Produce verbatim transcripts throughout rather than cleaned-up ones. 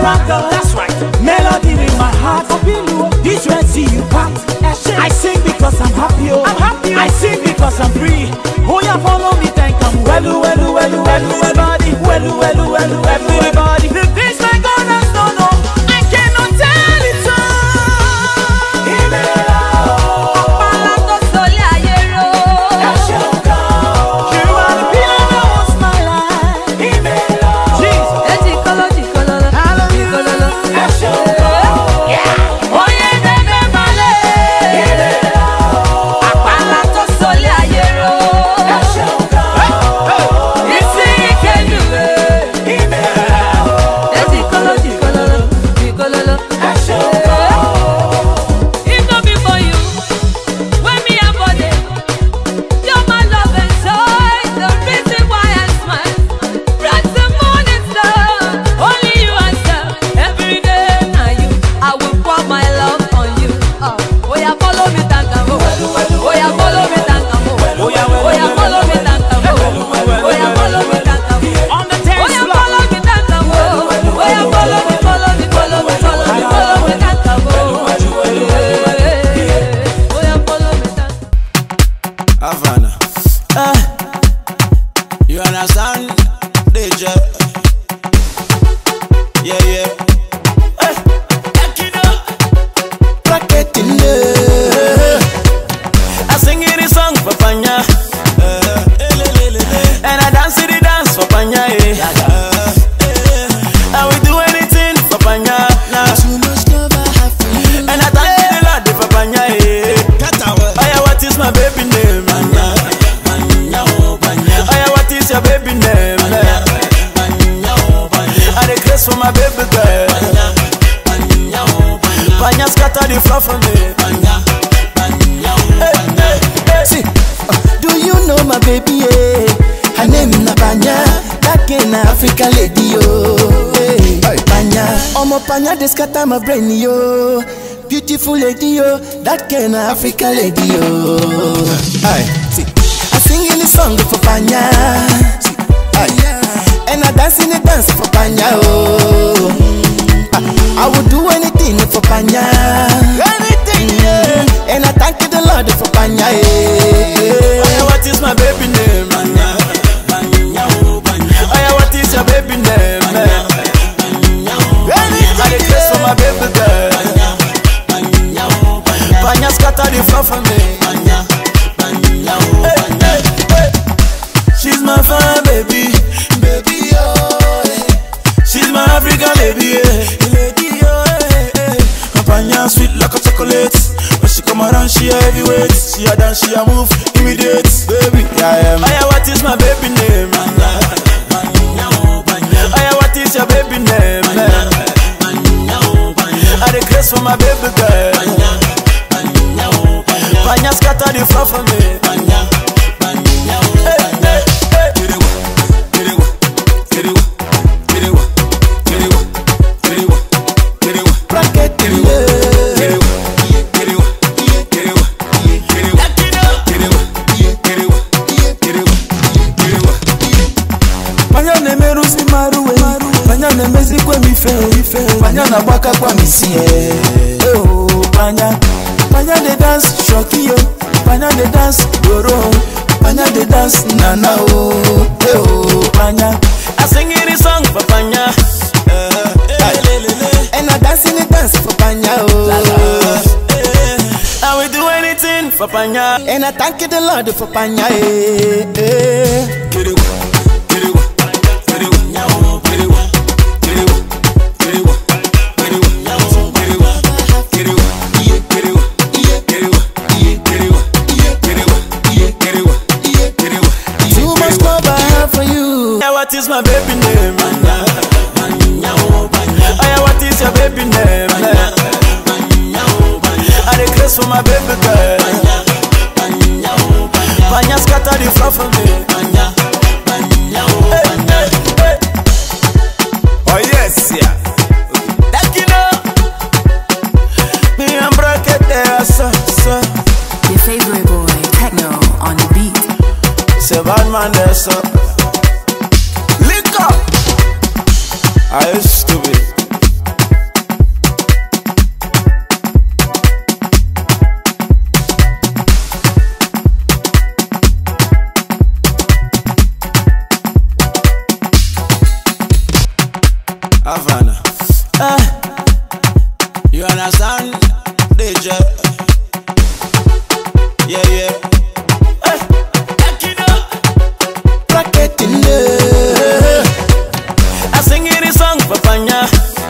struggle. That's right. Melody in my heart. This Red Sea you part. I sing because I'm happy. I'm happy. I sing because I'm free. Oh yeah, follow me, thank you. Wellu, wellu, wellu, wellu, everybody. Wellu, wellu, wellu, everybody. The things my God has done, no, I cannot tell it all. Apalato sole ayero. You are the pillar that was my life. Jesus. Eti kolo, ti kololo, ti kololo. Yeah. Oye debe male. Apalato sole ayero. Isi ikenue. Eti kolo, ti kololo, ti kololo. If not be for you, when me a body, you're my love and joy, the reason why I smile. Bright the morning star, only you answer. Every day now you, I will pour my love on you. Oh, oh yeah, follow me, Tankamo. Oh yeah, follow me, Tankamo. Oh yeah, follow me, Tankamo. Oh yeah, follow me, Tankamo. On the Oh dance yeah, floor. follow me, Tankamo. Oh yeah, follow me, follow me, follow me, follow me, follow me, Tankamo. Oh yeah, follow me, Tankamo. Havana. Uh, you understand? D J. Yeah, yeah. Hey, Akino. Bracket in there. I sing any song for Panya. Uh, and I dance the dance for Panya. Eh. Uh, I will do anything for Panya. Nah. And I thank the Lord for Panya. Eh. Oh yeah, what is my baby name? Oh yeah, what is your baby name? I dey craze for my baby girl. Panya scatter the floor for me. Hey, hey, hey. See, uh, do you know my baby? Eh? Her name na Panya, that kind of Africa lady yo. Hey, Panya, Omo Panya they scatter my brain yo. Beautiful lady yo, that kind of Africa lady yo. Aye, see, I sing in the song for Panya, see, aye, and I dance in the dance for Panya oh. I, I would do anything for Panya, anything yeah. And I thank the Lord for Panya eh. Oh yeah, what is my baby name? Oh yeah, what is your baby name? I dey craze for my baby girl. Panya scatter the floor for me. Hey, hey, hey. She's my fine baby, baby oh. Yeah. She's my African lady, yeah. Lady oh. Yeah. Panya sweet like a chocolate. When she come around, she a heavyweight. She a dance, she a move, immediate, baby. Yeah, I am. Oh yeah, what is my baby name? Oh yeah, what is your baby name? I dey craze for my baby girl. Panya scatter the floor for me. Hey, hey, hey. Get it wa, get it wa, get it wa, get it wa, get it wa, get it wa, get it wa. Bracket Get it wa, get it wa, get it wa, get it wa, get it wa, get it wa, get it wa, get it wa, get it wa. Panya ne merusi maruwe, Panya ne mezi kwe mife, Panya na baka kwa misie. Oh, Panya, Panya de dance shokiyo, Panya de dance doro, Panya de dance nana oh. Oh, Panya, I sing any song for Panya. and I dance in the dance for Panya oh. I will do anything for Panya. And I thank the Lord for Panya eh, eh. Get it wa, get it wa, get it wa, get it wa, get it wa, get it wa, get it wa, get it wa, get it wa, get it wa, get it wa, get it wa, get it wa, get it wa, get it wa. Too much love I have for you. Yeah, what is my baby name? Oh yeah, what is your baby name? I dey craze for my baby girl. Panya scatter the floor for me. Hey, hey, hey. Oh yes, yeah. That you know, me and Bracket there, so, so. Your favorite boy, Techno, on the beat. Say bad man there, so. Lick up. I used to be. You understand? D J. Yeah, yeah. Hey, back it up. Bracket in there. I sing it a song for Panya.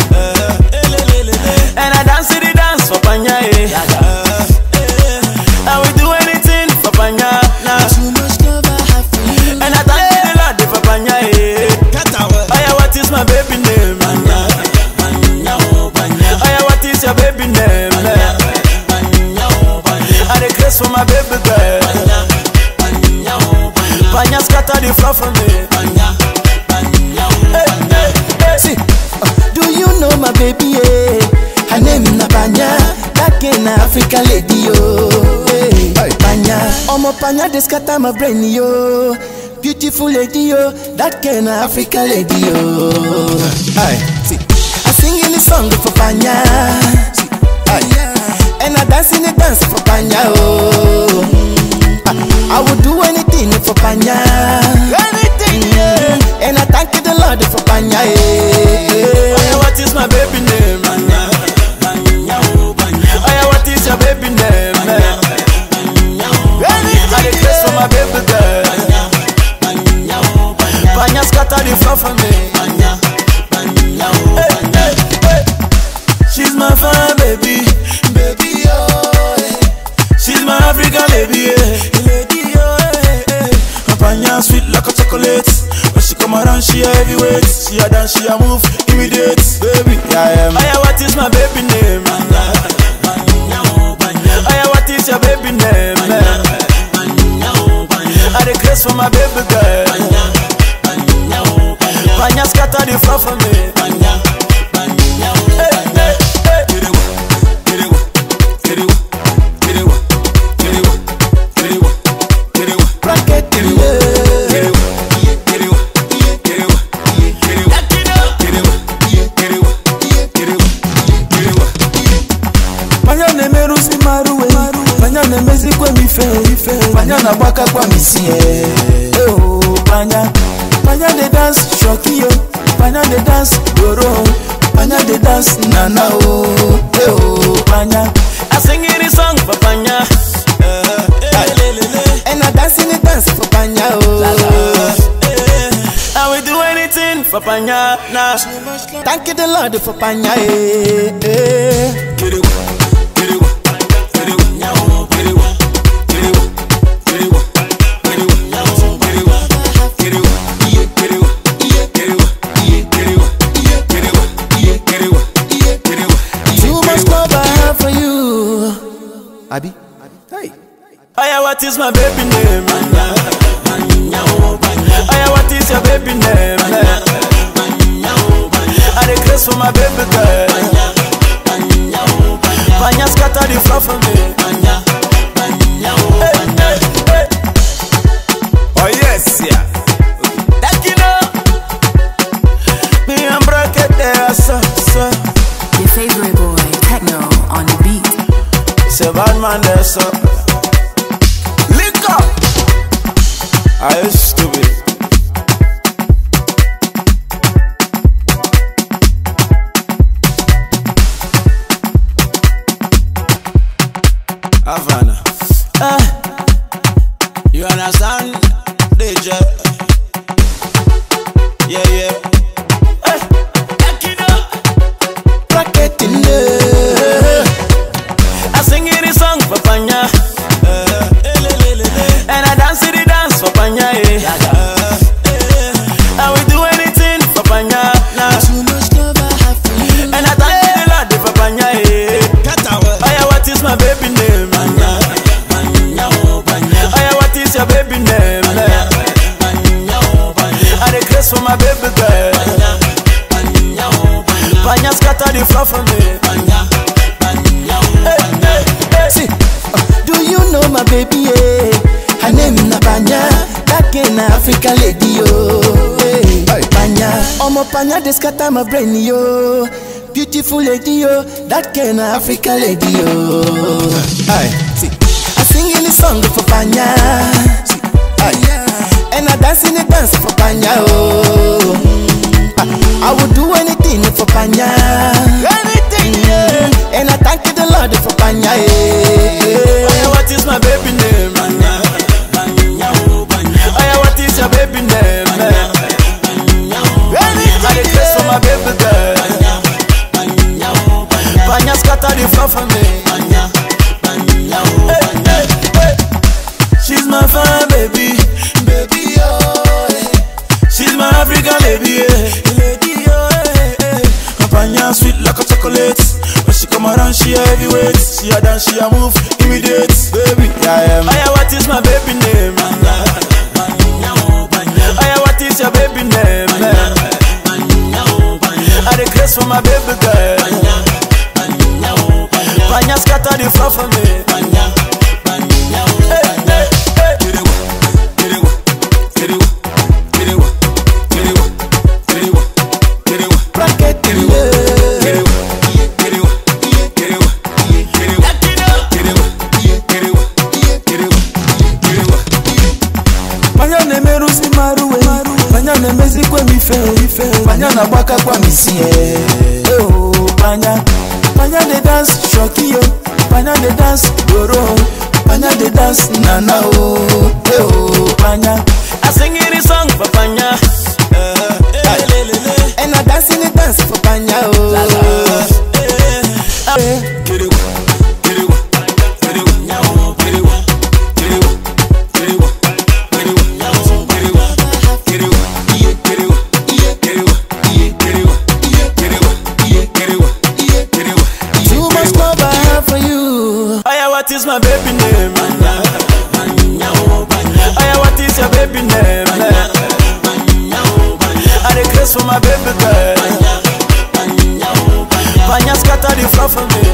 And I dance it, dance for Panya. I will do anything for Panya. Too much love I have for you. And I thank the Lord for Panya. Oh yeah, what is my baby name? Oh yeah, what is your baby name? I dey craze for my baby girl. Panya scatter the floor for me. Hey, hey, hey. See, uh, do you know my baby? Yeah? Her name na Panya, that in Africa lady yo. Hey, hey. Panya, omo Panya dey scatter my brain yo. Beautiful lady yo, that kind of Africa lady yo. Hey, see, I sing in the song for Panya. See, hey, and I dance in the dance for Panya oh. I, I would do anything for Panya. Anything, yeah. And I thank the Lord for Panya. Yeah. Oh yeah, what is my baby name? Oh yeah, what is your baby name? I dey craze for my baby girl. Panya scatter the floor for me. Hey, hey, hey. She's my fine baby, baby oh. She's my African lady, yeah. Lady oh. Panya sweet like a chocolate. When she come around, she a heavyweight. She a dance, she a move, immediate, baby. Yeah, I am. Oh yeah, what is my baby name? Oh yeah, what is your baby name? I dey craze for my baby girl. Panya scatter the floor for me. Hey, hey, hey. Bracket in there. Panya ne merusi maruwe, Panya ne mezi kwe mife, Panya na baka kwa misie. Oh, Panya, Panya de dance shoki yo, Panya de dance doro, Panya de dance nana oh. Oh, Panya, I sing it a song for Panya. and I dance in the dance for Panya oh. I will do anything for Panya now. Thank you the Lord for Panya eh, eh. Too much love I have for you. Abi, hey. Oh yeah, what is my baby name? Oh yeah, what is your baby name? I dey craze for my baby girl. Panya scatter the floor for me. Hey, hey, hey. Oh yes, yeah. That you know, me and Bracket there, so, so. Your favorite boy, Techno, on the beat. It's a bad man there, so. Lick up. I used to be. Havana. Uh, you understand? D J. Yeah, yeah. Hey, back it up. Bracket in there. I sing it a song for Panya. And I dance it, dance for Panya. I will do anything for Panya. Too much love I have for you. And I thank the Lord for Panya. Oh yeah, what is my baby name? Oh yeah, what is your baby name? I dey craze for my baby girl. Panya scatter the floor for me. Hey, hey, hey. See, uh, do you know my baby? Yeah? Her name na Panya, that in Africa lady yo. Hey, hey. Panya, omo Panya dey scatter my brain yo. Beautiful lady yo, that kind of Africa lady yo. Hey, see, I sing in the song for Panya. See, hey, and I dance in the dance for Panya oh. I, I would do anything for Panya. Anything, yeah. And sweet like a chocolate. When she come around, she a heavyweight. She a dance, she a move, immediate. Baby, I am. Aya, what is my baby name? Aya, what is your baby name? I the grace for my baby girl. Panya scatter the floor for me. Hey, hey, hey. Get it, get it, get it, get it, get it, get it, get it, bracket, get it, get it, get it, get it, get it, get it, get it, get it. Panya ne merusi maruwe, panya ne mezi kwe mi fe, panya na baka kwa misi eh. Oh, panya. Panya de dance, shoki yo. Panya de dance, doro. Panya de dance, nana oh. Eh oh, panya. I sing any song for Panya. Uh, eh, le, le, le. And I dance in the dance for Panya oh. La, la. Eh, eh. Get it, get it, get it, get it, get it, get it, get it, get it, what is my baby name? Aya, what is your baby name? I the grace for my baby girl. Panya scatter the floor for me.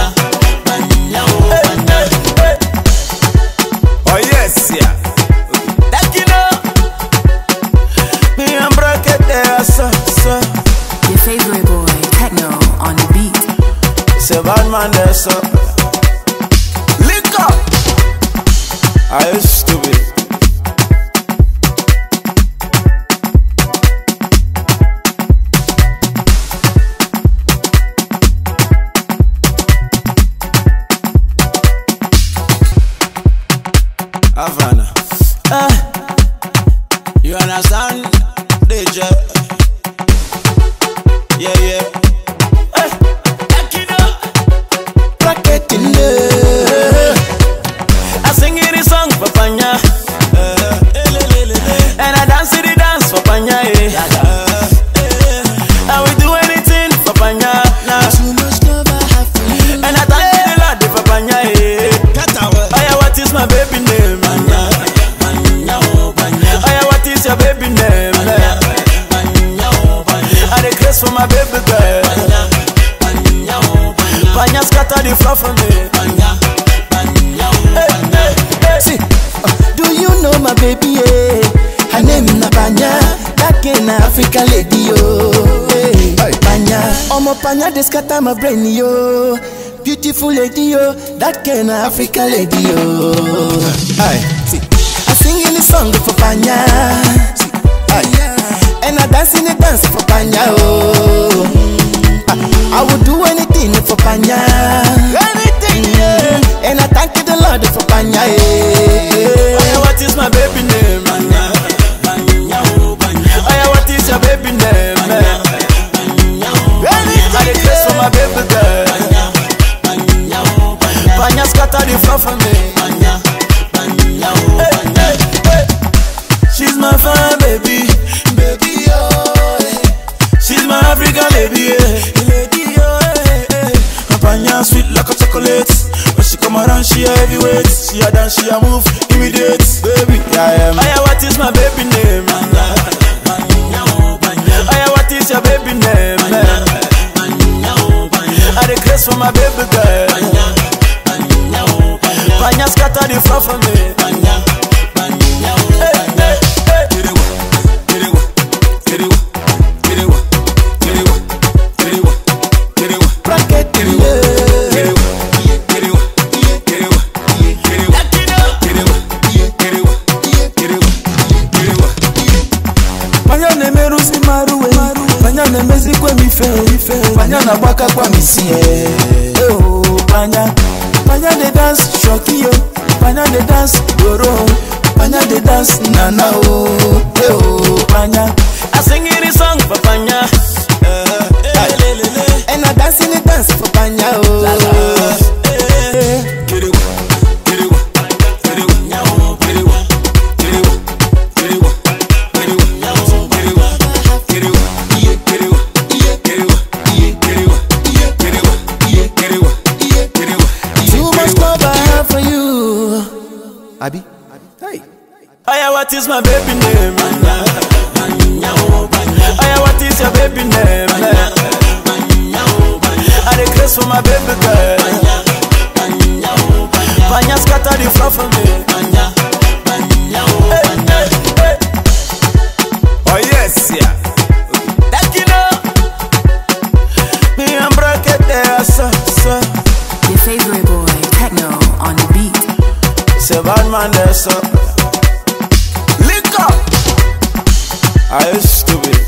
Hey, hey, hey. Oh yes, yeah. That you know, me and bracket there, so, so. Your favorite boy, Techno, on the beat. It's a bad man there, so. I used to be. Havana. Uh, you understand? D J. Yeah, yeah. Hey, bracket in there. I sing it song for Panya, uh, and I dance the dance for Panya. Eh. Uh, I will do anything for Panya now. And I thank the Lord for Panya. Eh. Aya, what is my baby name? Aya, what is your baby name? I the grace for my baby girl. Panya scatter the floor for me. See, uh, do you know my baby? Eh? Her name na Panya, that in Africa lady yo. Hey, hey. Panya, omo Panya de scatter my brain yo. Beautiful lady yo, that in Africa lady yo. Hey, see, I sing in the song for Panya, hey, and I dance in the dance for Panya oh. I, I would do anything for Panya, anything yeah. And I thank the Lord for Panya. Aya, what is my baby name? Aya, what is your baby name? I the grace for my baby girl. Panya scatter the floor for me. Hey, hey, hey. She's my fine baby, baby oh. She's my African lady, lady oh. Panya sweet like a chocolate. When she come around, she a heavyweight. She a dance, she a move, immediate. Baby, I am. Aya, what is my baby name? Aya, what is your baby name? I the grace for my baby girl. Panya scatter the floor for me. Hey, hey, hey. Get it, get it, get it, get it, get it, get it, get it, bracket, get it. Panya na baka kwa misi eh. Oh, Panya. Panya de dance, shoki yo. Panya de dance, doro. Panya de dance, nana oh. Eh oh, Panya. I sing it song for Panya. Uh, eh, and I dance in the dance for Panya oh. La, la. Eh, get it, get it, get it, get it, get it, get it, get it, get it, get it, get it, get it. Abi? Hey. Aya, what is my baby name? Aya, what is your baby name? I request for my baby girl. Panya scatter the floor for me. Hey, hey, hey. Oh yes, yeah. That you know, me and bracket there, so, so. Your favorite boy, Techno, on the beat. It's a bad man there, so. Lick up. I used to be.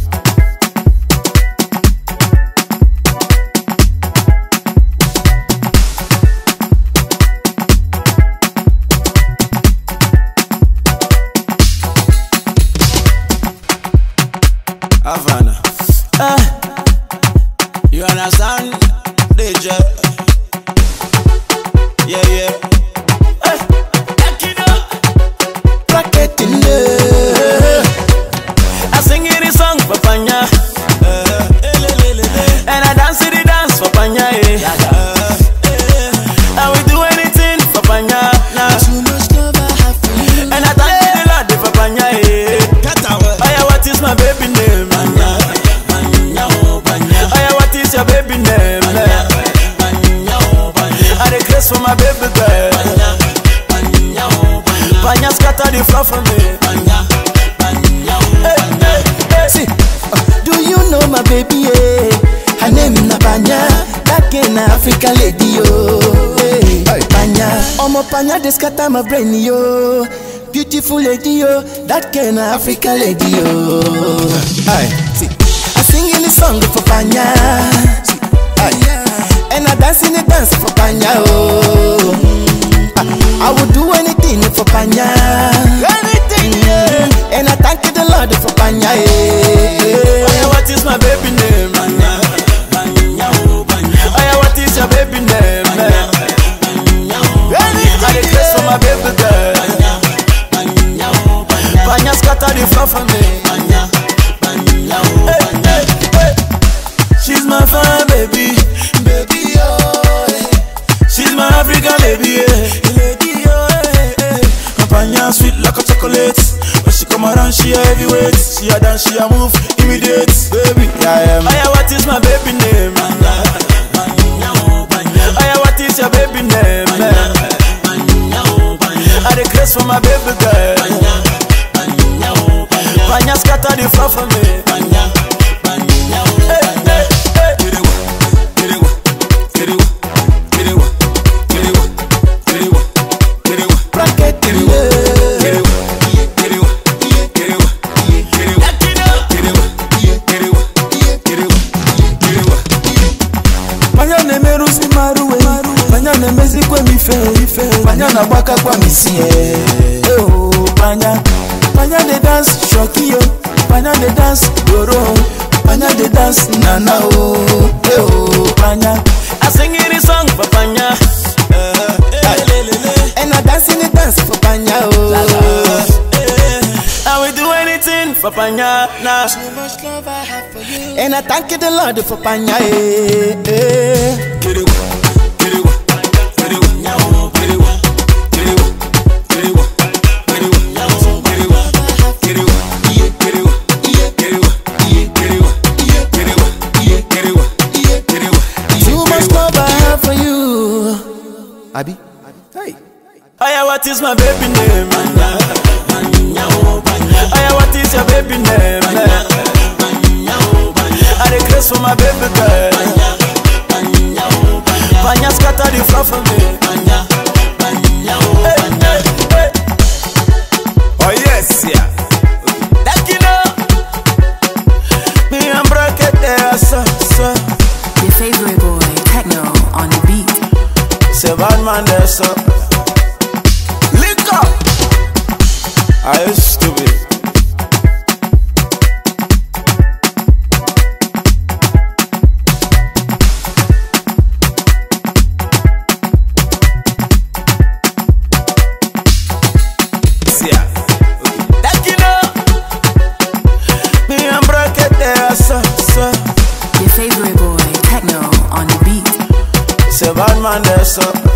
Havana. Uh, you understand? D J. Yeah, yeah. Hey, Bracket in love. I sing the song for Panya. Uh, and I dance the dance for Panya. Yeah. Uh, I will do anything for Panya. Nah. Too much love I have for you. And I thank the Lord for Panya. Aya, what is my baby name? Aya, what is your baby name? I request for my baby girl. Panya scatter the floor for me. Hey, hey, hey. See, uh, do you know my baby? Eh? Her name is Panya, that in Africa lady yo. Hey, hey. Panya, Omo Panya, they scatter my brain yo. Beautiful lady yo, that kind of Africa lady yo. Hey, see, I sing in the song for Panya, see, hey. And I dance in the dance for Panya oh. I, I would do anything for Panya, anything yeah. And I thank the Lord for Panya yeah. Aya, what is my baby name? Aya, what is your baby name? I request for my baby girl. Panya scatter the floor for me. Hey, hey, hey. She's my fine baby, baby oh. She's my African lady, yeah. Lady oh. My Panya sweet like a chocolate. When she come around, she a heavyweight. She a dance, she a move, immediate, baby. Yeah, yeah. Aya, what is my baby name? Aya, what is your baby name? I request for my baby girl. Panya scatter the floor for me. Hey, hey, hey. Bracket in love. Panya ne merusi maruwe, Panya ne mezi kwe mife, Panya na baka kwa misie. Oh, Panya, Panya de dance shokiyo, Panya de dance doro, Panya de dance nana oh. Oh, Panya, I sing the song for Panya. Uh, And I dance in the dance for Panya oh. I will do anything for Panya. Nah. Too much love I have for you. And I thank the Lord for Panya eh, eh. Too much love I have for you. Abi? Hey. Aya, what is my baby name? Aya, what is your baby name? I request for my baby girl. Panya scatter the floor for me. Hey, hey, hey. Oh yes, yeah. That you know, me and bracket there, so, so. Your favorite boy, Techno, on the beat. It's a bad man there, so. Lick up. I used to be. Yeah. That you know, me and bracket there, so, so. Your favorite boy, Techno, on the beat. It's a bad man there, so.